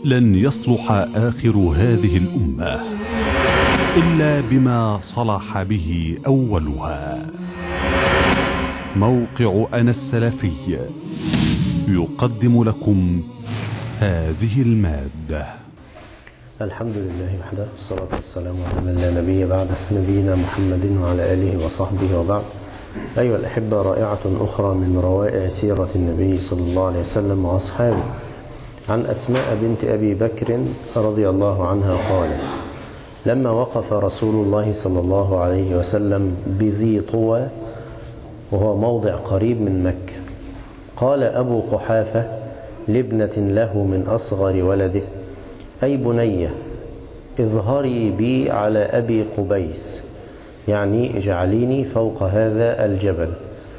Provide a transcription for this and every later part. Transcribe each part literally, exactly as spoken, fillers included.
لن يصلح آخر هذه الأمة إلا بما صلح به أولها. موقع أنا السلفي يقدم لكم هذه المادة. الحمد لله وحده، والصلاة والسلام على من لا نبي بعده، نبينا محمد وعلى آله وصحبه وبعد. أيها الأحبة، رائعة أخرى من روائع سيرة النبي صلى الله عليه وسلم وأصحابه عن أسماء بنت أبي بكر رضي الله عنها قالت: لما وقف رسول الله صلى الله عليه وسلم بذي طوى وهو موضع قريب من مكة، قال أبو قحافة لابنة له من أصغر ولده: أي بنية، اظهري بي على أبي قبيس، يعني اجعليني فوق هذا الجبل.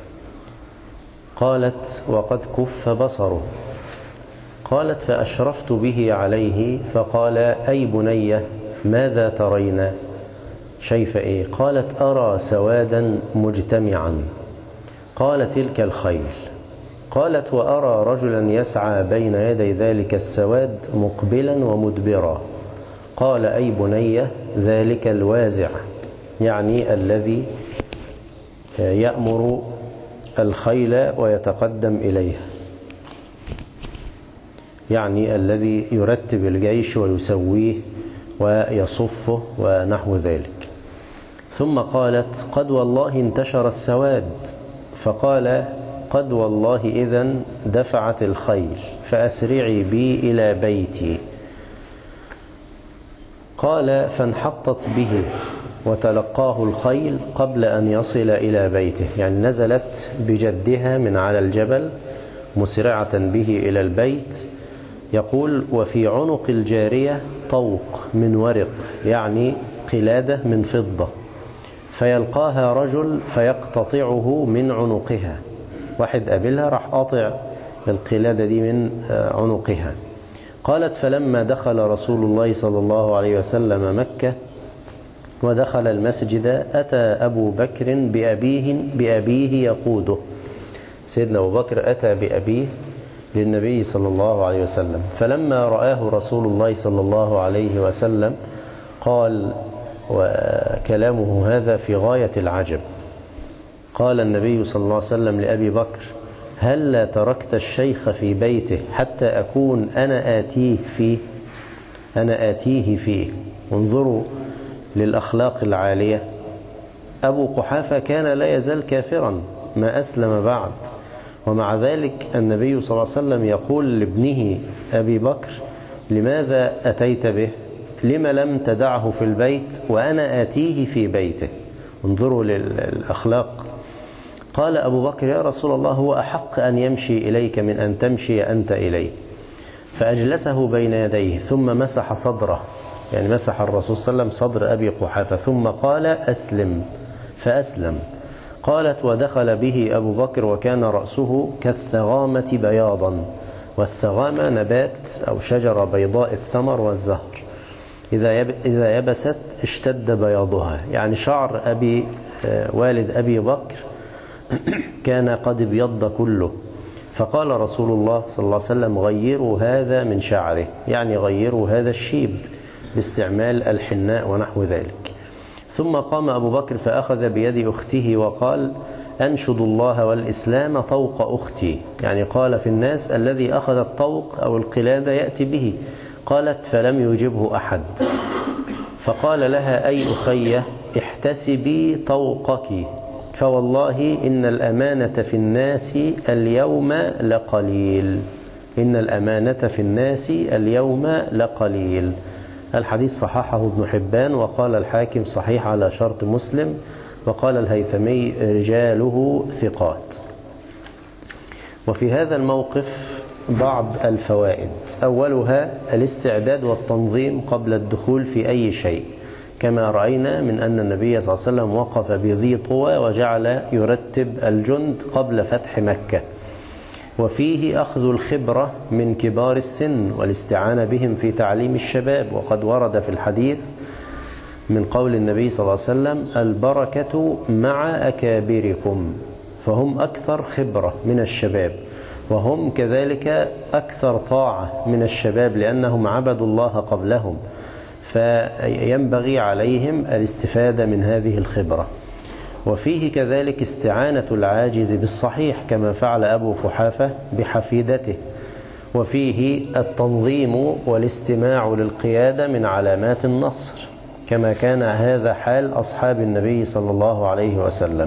قالت: وقد كف بصره. قالت: فأشرفت به عليه فقال: أي بنية، ماذا ترين؟ شايفة إيه؟ قالت: أرى سوادا مجتمعا. قال: تلك الخيل. قالت: وأرى رجلا يسعى بين يدي ذلك السواد مقبلا ومدبرا. قال: أي بنية، ذلك الوازع، يعني الذي يأمر الخيل ويتقدم إليها، يعني الذي يرتب الجيش ويسويه ويصفه ونحو ذلك. ثم قالت: قد والله انتشر السواد. فقال: قد والله إذن دفعت الخيل، فأسرعي بي إلى بيتي. قال: فانحطت به وتلقاه الخيل قبل أن يصل إلى بيته، يعني نزلت بجدها من على الجبل مسرعة به إلى البيت. يقول: وفي عنق الجارية طوق من ورق، يعني قلادة من فضة، فيلقاها رجل فيقتطعه من عنقها. واحد قابلها راح قاطع القلادة دي من عنقها. قالت: فلما دخل رسول الله صلى الله عليه وسلم مكة ودخل المسجد أتى أبو بكر بأبيه, بأبيه يقوده. سيدنا أبو بكر أتى بأبيه للنبي صلى الله عليه وسلم، فلما رآه رسول الله صلى الله عليه وسلم قال، وكلامه هذا في غاية العجب، قال النبي صلى الله عليه وسلم لأبي بكر: هل تركت الشيخ في بيته حتى أكون أنا آتيه فيه أنا آتيه فيه انظروا للأخلاق العالية. أبو قحافة كان لا يزال كافرا، ما أسلم بعد، ومع ذلك النبي صلى الله عليه وسلم يقول لابنه أبي بكر: لماذا أتيت به؟ لم لم تدعه في البيت وأنا آتيه في بيته؟ انظروا للأخلاق. قال أبو بكر: يا رسول الله، هو أحق أن يمشي إليك من أن تمشي أنت إليه. فأجلسه بين يديه ثم مسح صدره، يعني مسح الرسول صلى الله عليه وسلم صدر أبي قحافة، ثم قال: أسلم، فأسلم. قالت: ودخل به أبو بكر وكان رأسه كالثغامة بياضا، والثغامة نبات أو شجرة بيضاء الثمر والزهر، إذا يبست اشتد بياضها، يعني شعر أبي والد أبي بكر كان قد ابيض كله. فقال رسول الله صلى الله عليه وسلم: غيروا هذا من شعره، يعني غيروا هذا الشيب باستعمال الحناء ونحو ذلك. ثم قام أبو بكر فأخذ بيد أخته وقال: أنشد الله والإسلام طوق أختي، يعني قال في الناس الذي أخذ الطوق أو القلادة يأتي به. قالت: فلم يجبه أحد. فقال لها: أي أخية، احتسبي طوقك، فوالله إن الأمانة في الناس اليوم لقليل إن الأمانة في الناس اليوم لقليل. الحديث صححه ابن حبان، وقال الحاكم صحيح على شرط مسلم، وقال الهيثمي رجاله ثقات. وفي هذا الموقف بعض الفوائد. أولها الاستعداد والتنظيم قبل الدخول في أي شيء، كما رأينا من أن النبي صلى الله عليه وسلم وقف بذي طوى وجعل يرتب الجند قبل فتح مكة. وفيه أخذ الخبرة من كبار السن والاستعانة بهم في تعليم الشباب، وقد ورد في الحديث من قول النبي صلى الله عليه وسلم: البركة مع أكابركم، فهم أكثر خبرة من الشباب. وهم كذلك أكثر طاعة من الشباب لأنهم عبدوا الله قبلهم، فينبغي عليهم الاستفادة من هذه الخبرة. وفيه كذلك استعانة العاجز بالصحيح كما فعل أبو قحافة بحفيدته. وفيه التنظيم والاستماع للقيادة من علامات النصر كما كان هذا حال أصحاب النبي صلى الله عليه وسلم.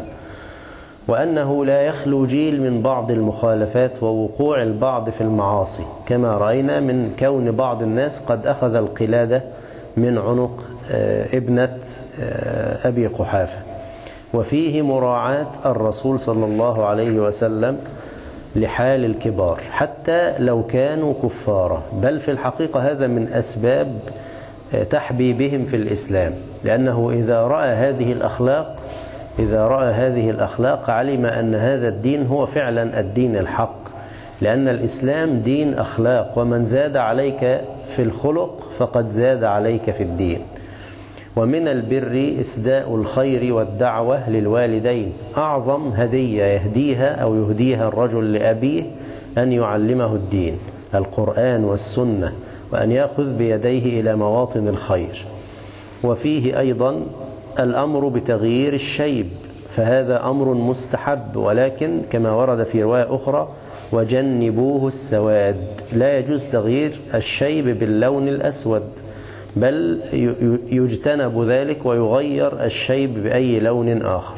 وأنه لا يخلو جيل من بعض المخالفات ووقوع البعض في المعاصي كما رأينا من كون بعض الناس قد أخذ القلادة من عنق ابنة أبي قحافة. وفيه مراعاة الرسول صلى الله عليه وسلم لحال الكبار حتى لو كانوا كفارا، بل في الحقيقة هذا من أسباب تحبيبهم في الإسلام، لأنه إذا رأى هذه الأخلاق إذا رأى هذه الأخلاق علم أن هذا الدين هو فعلا الدين الحق، لأن الإسلام دين أخلاق، ومن زاد عليك في الخلق فقد زاد عليك في الدين. ومن البر إسداء الخير والدعوة للوالدين، أعظم هدية يهديها أو يهديها الرجل لأبيه أن يعلمه الدين القرآن والسنة، وأن يأخذ بيديه إلى مواطن الخير. وفيه أيضا الأمر بتغيير الشيب، فهذا أمر مستحب، ولكن كما ورد في رواية أخرى وجنبوه السواد، لا يجوز تغيير الشيب باللون الأسود، بل يجتنب ذلك ويغير الشيب بأي لون آخر.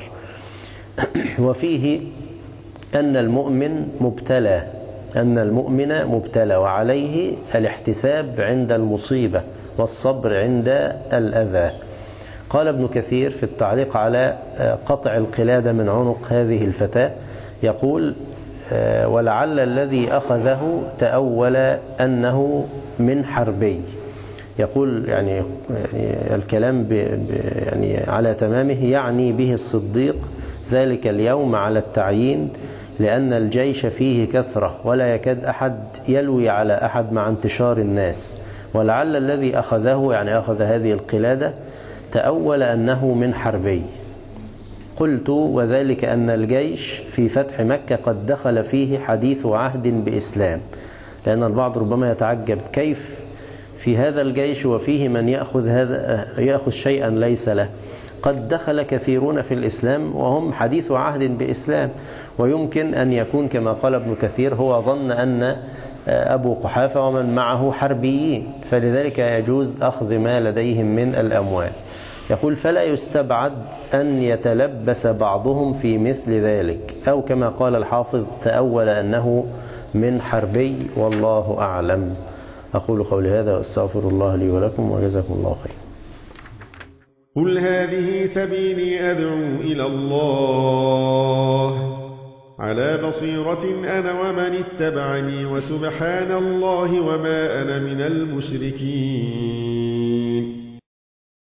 وفيه أن المؤمن مبتلى أن المؤمن مبتلى وعليه الاحتساب عند المصيبة والصبر عند الأذى. قال ابن كثير في التعليق على قطع القلادة من عنق هذه الفتاة، يقول ولعل الذي أخذه تأول أنه من حربي. يقول يعني, يعني الكلام ب يعني على تمامه، يعني به الصديق ذلك اليوم على التعيين، لأن الجيش فيه كثرة ولا يكاد أحد يلوي على أحد مع انتشار الناس. ولعل الذي أخذه يعني أخذ هذه القلادة تأول أنه من حربي. قلت وذلك أن الجيش في فتح مكة قد دخل فيه حديث عهد بإسلام، لأن البعض ربما يتعجب كيف في هذا الجيش وفيه من يأخذ, هذا يأخذ شيئا ليس له. قد دخل كثيرون في الإسلام وهم حديث عهد بإسلام، ويمكن أن يكون كما قال ابن كثير هو ظن أن أبو قحافة ومن معه حربيين، فلذلك يجوز أخذ ما لديهم من الأموال. يقول فلا يستبعد أن يتلبس بعضهم في مثل ذلك، أو كما قال الحافظ تأول أنه من حربي، والله أعلم. أقول قولي هذا وأستغفر الله لي ولكم وجزاكم الله خير. قل هذه سبيلي أدعو إلى الله على بصيرة أنا ومن اتبعني، وسبحان الله وما أنا من المشركين.